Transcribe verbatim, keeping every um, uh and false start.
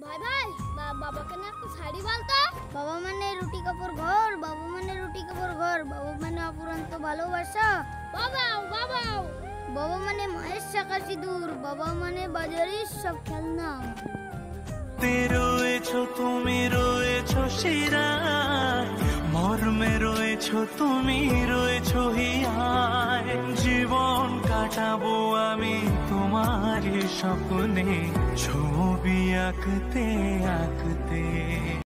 ভাই ভাই বাবাকে না একটু শাড়ি বলতো। বাবা মানে রুটি কাপড় ঘর, বাবা মানে রুটি কাপড় ঘর, বাবা মানে অপুরন্ত ভালোবাসা। বাবা বাবা বাবা মানে মায়ের শাখা সিঁদুর, বাবা মানে বাজারের সব খেলনা। রয়েছো তুমি, রয়েছো শিরায়, মর্মে রয়েছো তুমি, রয়েছো হিয়ায়। জীবন কাটাবো আমি তোমার স্বপ্নে, ছবি আঁকতে আঁকতে।